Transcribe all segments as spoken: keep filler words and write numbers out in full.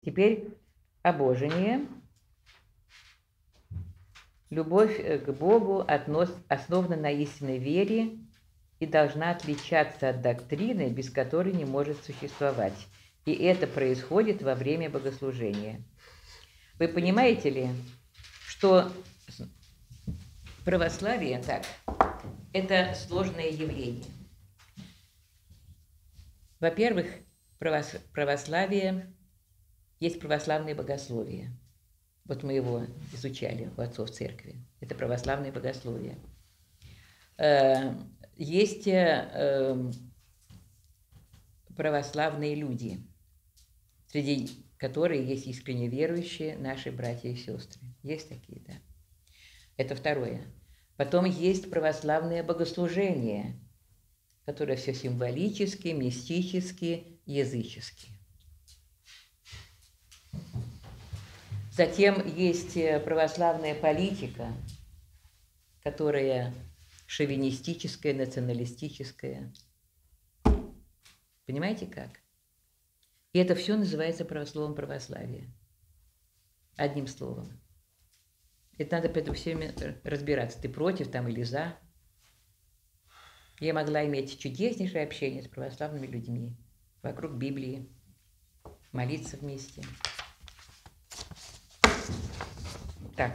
Теперь обожение. Любовь к Богу относ, основана на истинной вере и должна отличаться от доктрины, без которой не может существовать. И это происходит во время богослужения. Вы понимаете ли, что православие, так, это сложное явление. Во-первых, правос, православие, есть православное богословие. Вот мы его изучали у отцов церкви. Это православное богословие. Есть православные люди, среди которых есть искренне верующие наши братья и сестры. Есть такие, да. Это второе. Потом есть православное богослужение, которое все символически, мистически, язычески. Затем есть православная политика, которая шовинистическая, националистическая. Понимаете как? И это все называется правословом православия. Одним словом. Это надо при этом все время разбираться, ты против там или за. Я могла иметь чудеснейшее общение с православными людьми вокруг Библии, молиться вместе. Так.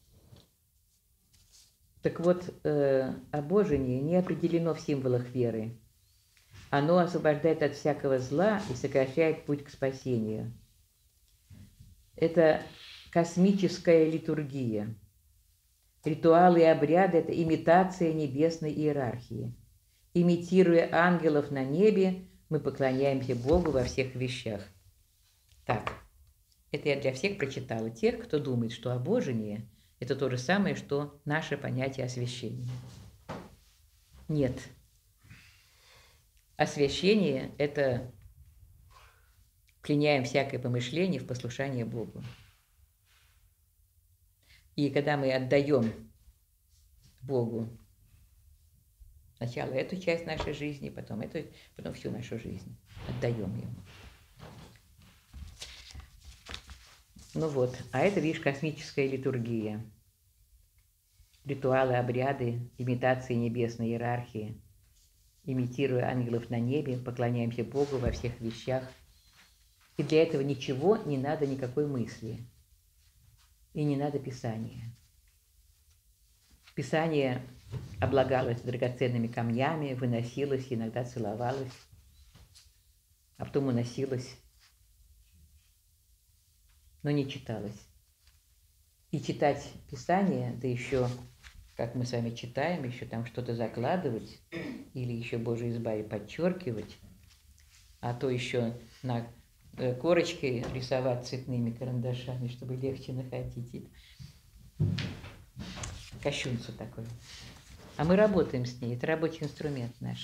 Так вот, э, обожение не определено в символах веры. Оно освобождает от всякого зла и сокращает путь к спасению. Это космическая литургия. Ритуалы и обряды – это имитация небесной иерархии. Имитируя ангелов на небе, мы поклоняемся Богу во всех вещах. Так. Это я для всех прочитала. Тех, кто думает, что обожение – это то же самое, что наше понятие освящения. Нет. Освящение – это пленяем всякое помышление в послушание Богу. И когда мы отдаем Богу сначала эту часть нашей жизни, потом эту, потом всю нашу жизнь, отдаем Ему. Ну вот, а это, видишь, космическая литургия. Ритуалы, обряды, имитации небесной иерархии. Имитируя ангелов на небе, поклоняемся Богу во всех вещах. И для этого ничего не надо, никакой мысли. И не надо Писания. Писание облагалось драгоценными камнями, выносилось, иногда целовалось, а потом уносилось. Но не читалось. И читать Писание, да еще, как мы с вами читаем, еще там что-то закладывать, или еще, Боже, избави, подчеркивать, а то еще на корочке рисовать цветными карандашами, чтобы легче находить. Кощунство такое. А мы работаем с ней, это рабочий инструмент наш.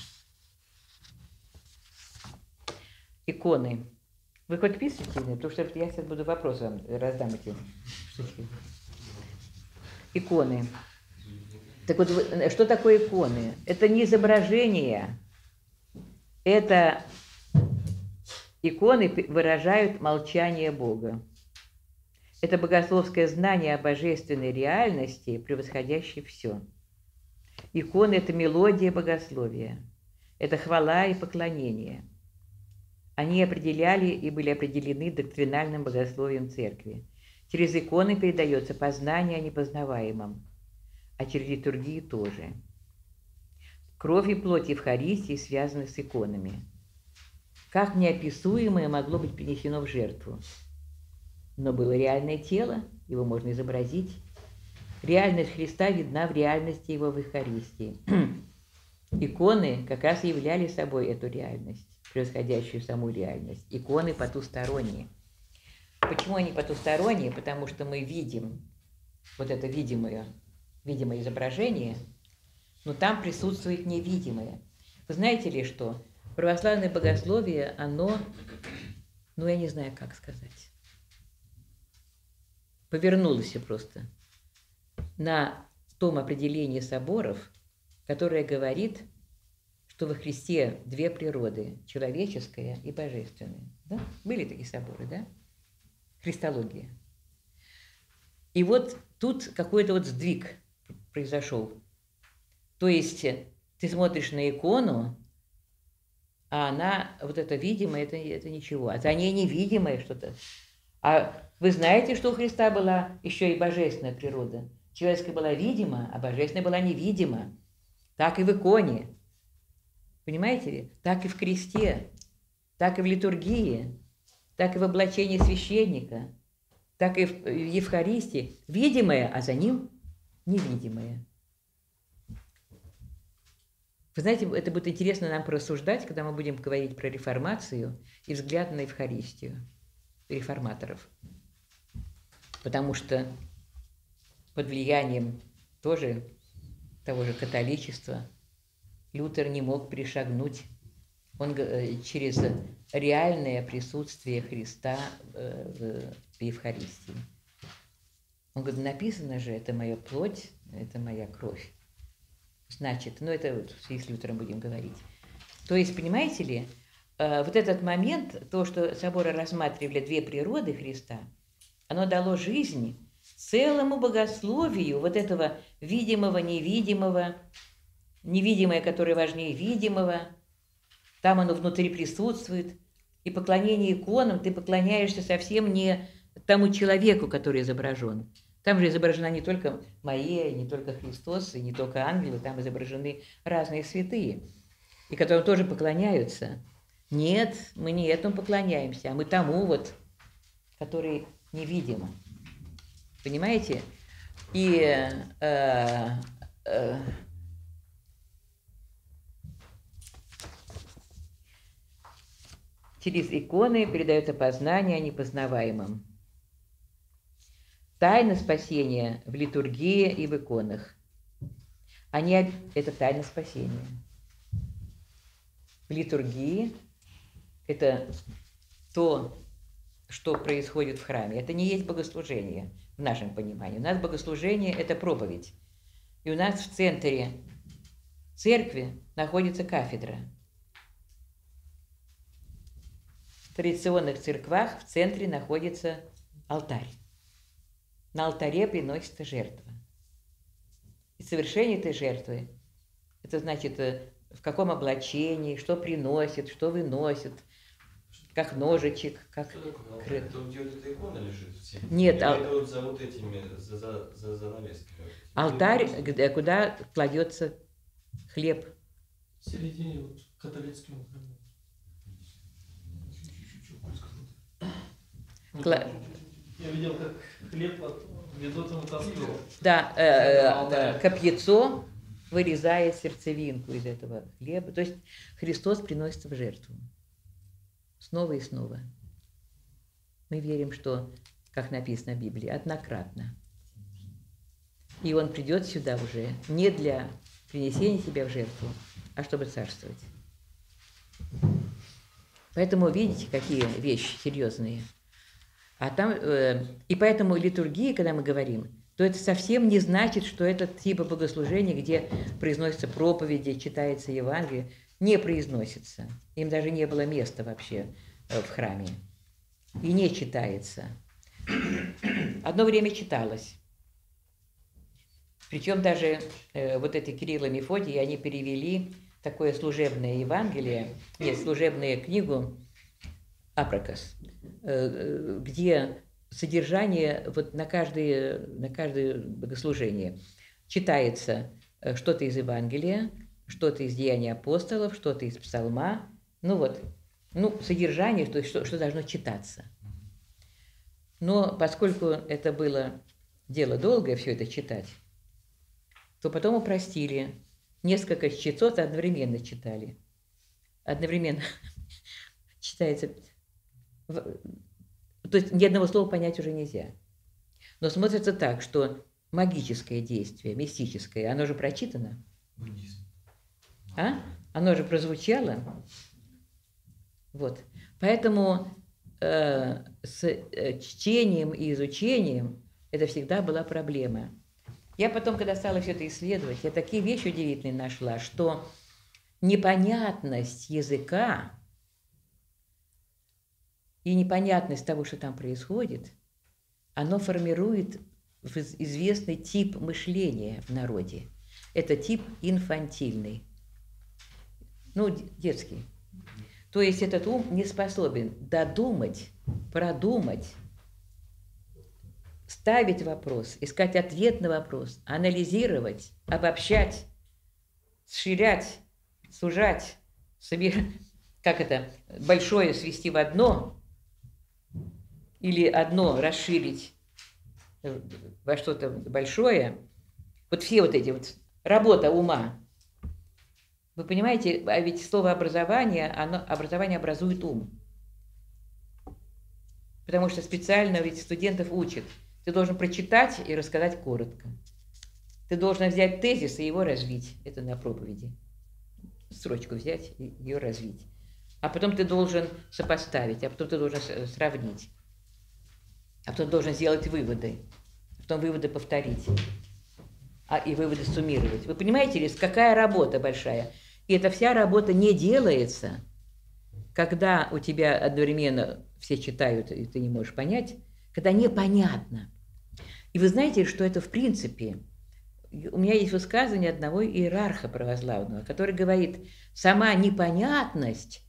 Иконы. Вы хоть пишете? Потому что я сейчас буду вопрос вам раздам эти штучки. Иконы. Так вот, что такое иконы? Это не изображение. Это иконы выражают молчание Бога. Это богословское знание о божественной реальности, превосходящей все. Иконы – это мелодия богословия. Это хвала и поклонение. Они определяли и были определены доктринальным богословием церкви. Через иконы передается познание о непознаваемом, а через литургию тоже. Кровь и плоть Евхаристии связаны с иконами. Как неописуемое могло быть принесено в жертву? Но было реальное тело, его можно изобразить. Реальность Христа видна в реальности Его в Евхаристии. Иконы как раз и являли собой эту реальность, превосходящую саму реальность. Иконы потусторонние. Почему они потусторонние? Потому что мы видим вот это видимое, видимое изображение, но там присутствует невидимое. Вы знаете ли, что православное богословие, оно, ну я не знаю, как сказать, повернулось просто на том определении соборов, которое говорит, что во Христе две природы – человеческая и божественная. Да? Были такие соборы, да? христология. И вот тут какой-то вот сдвиг произошел. То есть ты смотришь на икону, а она, вот это видимое, это, это ничего. А за ней невидимое что-то. А вы знаете, что у Христа была еще и божественная природа? Человеческая была видима, а божественная была невидима. Так и в иконе. Понимаете ли? Так и в кресте, так и в литургии, так и в облачении священника, так и в Евхаристии. Видимое, а за ним невидимое. Вы знаете, это будет интересно нам порассуждать, когда мы будем говорить про реформацию и взгляд на Евхаристию реформаторов. Потому что под влиянием тоже того же католичества Лютер не мог перешагнуть он, через реальное присутствие Христа в Евхаристии. Он говорит, написано же, это моя плоть, это моя кровь. Значит, ну это вот в связи с Лютером будем говорить. То есть, понимаете ли, вот этот момент, то, что соборы рассматривали две природы Христа, оно дало жизнь целому богословию вот этого видимого, невидимого, невидимое, которое важнее видимого, там оно внутри присутствует. И поклонение иконам ты поклоняешься совсем не тому человеку, который изображен. Там же изображена не только Мария, не только Христос, и не только ангелы, там изображены разные святые, и которым тоже поклоняются. Нет, мы не этому поклоняемся, а мы тому вот, который невидим. Понимаете? И э, э, через иконы передается познание о непознаваемом. Тайна спасения в литургии и в иконах. Они, это тайна спасения. В литургии это то, что происходит в храме. Это не есть богослужение в нашем понимании. У нас богослужение – это проповедь. И у нас в центре церкви находится кафедра. В традиционных церквах в центре находится алтарь. На алтаре приносится жертва. И совершение этой жертвы – это значит, в каком облачении, что приносит, что выносит, как ножичек, как... Это где вот эта икона лежит? Нет. А... Это вот за вот этими, за, за, за занавесками. Алтарь, где, куда кладется хлеб. В середине вот католического храма. Кла... Я видел, как хлеб ведут ему кастрюлю. Да, э, да, копьецо вырезает сердцевинку из этого хлеба. То есть Христос приносится в жертву. Снова и снова. Мы верим, что, как написано в Библии, однократно. И Он придет сюда уже не для принесения себя в жертву, а чтобы царствовать. Поэтому видите, какие вещи серьезные. А там, э, и поэтому литургия, когда мы говорим, то это совсем не значит, что это типа богослужения, где произносятся проповеди, читается Евангелие, не произносится. Им даже не было места вообще э, в храме. И не читается. Одно время читалось. Причем даже э, вот эти Кирилл и Мефодий, они перевели такое служебное Евангелие, нет, служебную книгу Апракос, э, где содержание вот на каждое, на каждое богослужение читается что-то из Евангелия, что-то из Деяний апостолов, что-то из Псалма, ну вот, ну, содержание, то есть что, что должно читаться. Но поскольку это было дело долгое, все это читать, то потом упростили. Несколько чтецов одновременно читали. Одновременно читается. То есть ни одного слова понять уже нельзя. Но смотрится так, что магическое действие, мистическое, оно же прочитано. А? Оно же прозвучало. Вот. Поэтому э, с э, чтением и изучением это всегда была проблема. Я потом, когда стала все это исследовать, я такие вещи удивительные нашла, что непонятность языка и непонятность того, что там происходит, оно формирует известный тип мышления в народе. Это тип инфантильный, ну, детский. То есть этот ум не способен додумать, продумать, ставить вопрос, искать ответ на вопрос, анализировать, обобщать, сширять, сужать, собирать, как это, большое свести в одно или одно расширить во что-то большое. Вот все вот эти вот работа ума. Вы понимаете, а ведь слово образование, оно, образование образует ум. Потому что специально ведь студентов учат. Ты должен прочитать и рассказать коротко. Ты должен взять тезис и его развить. Это на проповеди. Строчку взять и ее развить. А потом ты должен сопоставить, а потом ты должен сравнить. А потом должен сделать выводы. А потом выводы повторить. А, и выводы суммировать. Вы понимаете ли, какая работа большая? И эта вся работа не делается, когда у тебя одновременно все читают, и ты не можешь понять, когда непонятно. И вы знаете, что это в принципе... У меня есть высказывание одного иерарха православного, который говорит, сама непонятность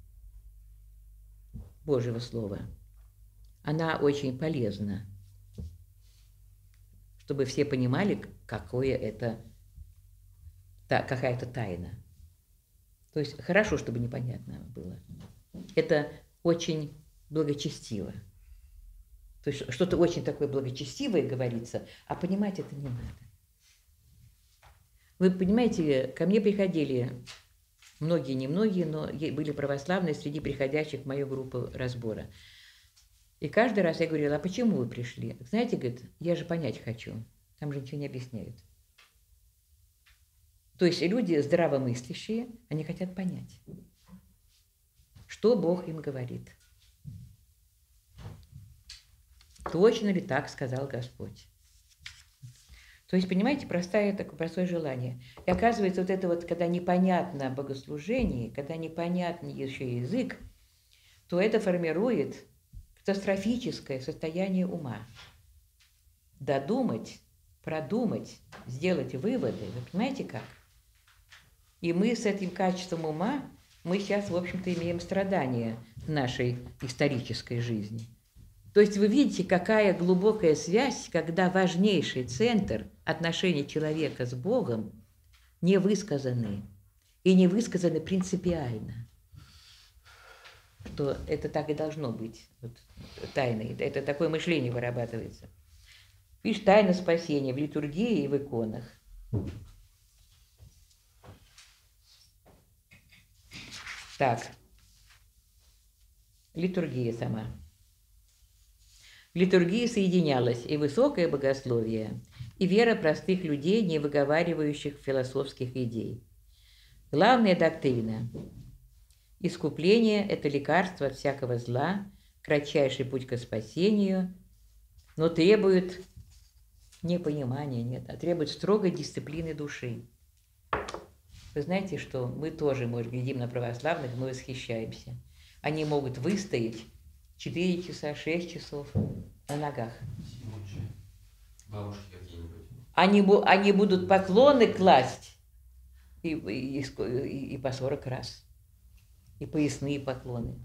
Божьего Слова, она очень полезна, чтобы все понимали, какое это, та, какая-то тайна. То есть хорошо, чтобы непонятно было. Это очень благочестиво. То есть что-то очень такое благочестивое говорится, а понимать это не надо. Вы понимаете, ко мне приходили, многие, не многие, но были православные среди приходящих в мою группу разбора. И каждый раз я говорила, а почему вы пришли? Знаете, говорит, я же понять хочу, там же ничего не объясняют. То есть люди здравомыслящие, они хотят понять, что Бог им говорит. Точно ли так сказал Господь? То есть, понимаете, простое, такое простое желание. И оказывается, вот это вот, когда непонятно богослужение, когда непонятный еще язык, то это формирует катастрофическое состояние ума. Додумать, продумать, сделать выводы, вы понимаете как? И мы с этим качеством ума, мы сейчас, в общем-то, имеем страдания в нашей исторической жизни. То есть вы видите, какая глубокая связь, когда важнейший центр отношений человека с Богом не высказаны, и не высказаны принципиально. Что это так и должно быть, вот, тайной, это такое мышление вырабатывается. Видишь, тайна спасения в литургии и в иконах. Так, литургия сама. В литургии соединялось и высокое богословие, и вера простых людей, не выговаривающих философских идей. Главная доктрина – искупление – это лекарство от всякого зла, кратчайший путь к спасению, но требует не понимания, нет, а требует строгой дисциплины души. Вы знаете, что мы тоже, может, глядим на православных, мы восхищаемся. Они могут выстоять четыре часа, шесть часов на ногах. Бабушки какие-нибудь. Они, они будут поклоны класть и, и, и, и по сорок раз. И поясные поклоны.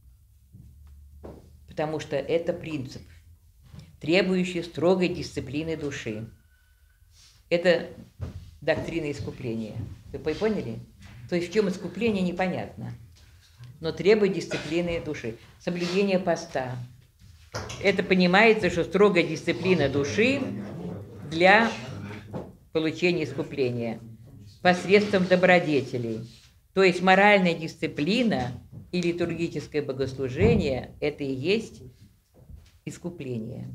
Потому что это принцип, требующий строгой дисциплины души. Это доктрина искупления. Вы поняли? То есть в чем искупление, непонятно. Но требует дисциплины души. Соблюдение поста. Это понимается, что строгая дисциплина души для получения искупления посредством добродетелей. То есть моральная дисциплина и литургическое богослужение – это и есть искупление.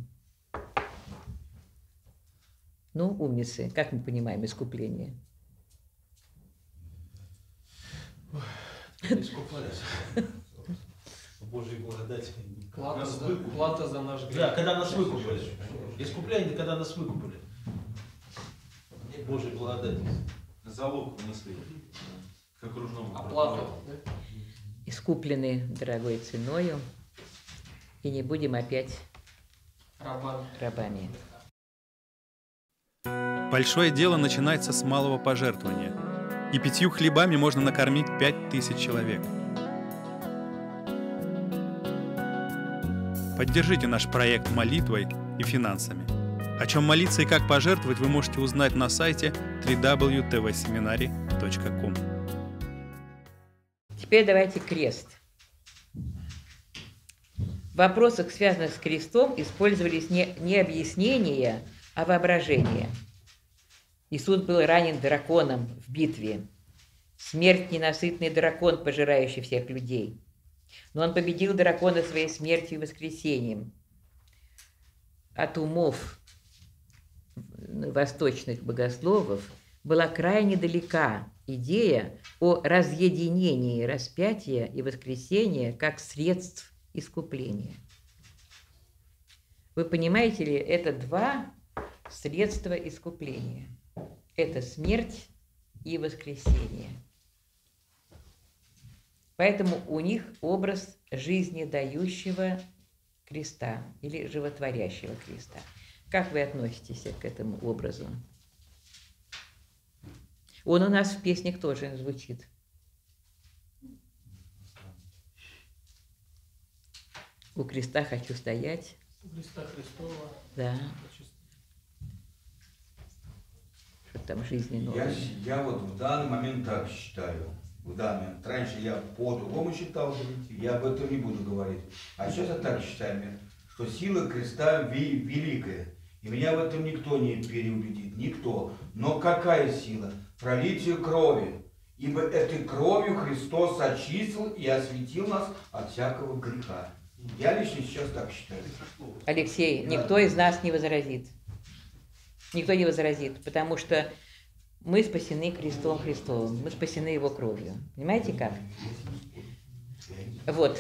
Ну, умницы, как мы понимаем искупление? Искупались. Божьей благодати. Плата, Нас за, выкупили. плата за наш грех. Да, когда нас выкупили. Искупление, когда нас выкупили. Божьей благодати. Залог внесли к окружному. Оплата. Искуплены дорогой ценою. и не будем опять Рабами. рабами. Большое дело начинается с малого пожертвования, и пятью хлебами можно накормить пять тысяч человек. Поддержите наш проект молитвой и финансами. О чем молиться и как пожертвовать вы можете узнать на сайте дабл ю дабл ю дабл ю точка ти ви семинари точка ком. Теперь давайте крест. В вопросах, связанных с крестом, использовались не, не объяснения, а воображение. Иисус был ранен драконом в битве. Смерть – ненасытный дракон, пожирающий всех людей. Но он победил дракона своей смертью и воскресением. От умов восточных богословов была крайне далека идея о разъединении распятия и воскресения как средств искупления. Вы понимаете ли, это два средства искупления. Это смерть и воскресение. Поэтому у них образ жизнедающего креста или животворящего креста. Как вы относитесь к этому образу? Он у нас в песнях тоже звучит. У креста хочу стоять. У Христа Христова. Да. Что там жизни Я, новой. я вот в данный момент так считаю. В данный момент. Раньше я по-другому считал, я об этом не буду говорить. А сейчас я так считаю, что сила креста ви- великая. И меня в этом никто не переубедит, никто. Но какая сила? Пролитие крови. Ибо этой кровью Христос очистил и осветил нас от всякого греха. Я лично сейчас так считаю. Алексей, никто из нас не возразит. Никто не возразит, потому что мы спасены крестом Христовым, мы спасены Его кровью. Понимаете как? Вот.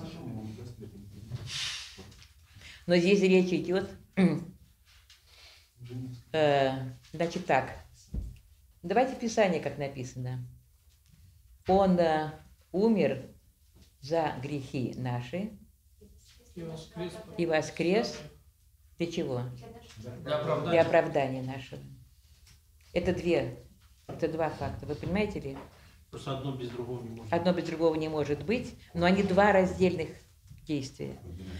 Но здесь речь идет, э, значит так, давайте Писание, как написано. Он э, умер за грехи наши И воскрес. и воскрес для чего? Для Для оправдания. оправдания нашего. Это две, это два факта. Вы понимаете ли? Просто одно без другого не может. Одно без другого не может быть, но они два раздельных действия.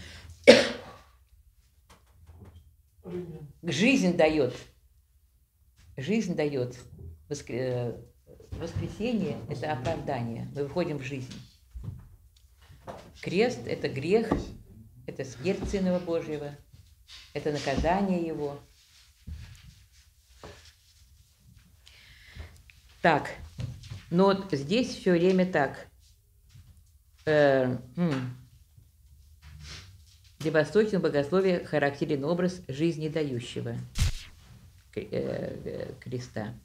Жизнь дает. Жизнь дает. Воскр- Воскресение – это оправдание. Мы выходим в жизнь. Крест – это грех, это смерть Сына Божьего, это наказание Его. Так, но вот здесь все время так. Э, м. Для восточного богословия характерен образ жизнедающего кре- э, э, креста.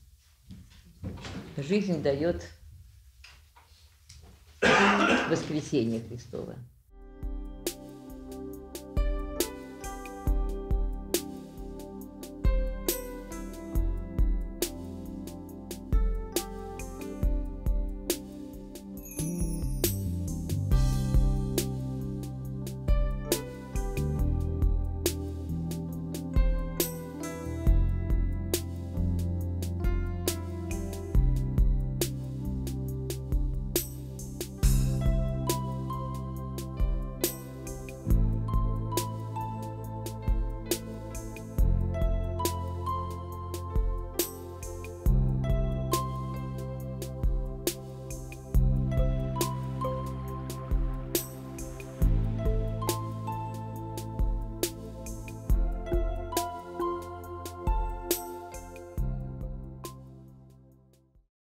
Жизнь дает воскресение Христова.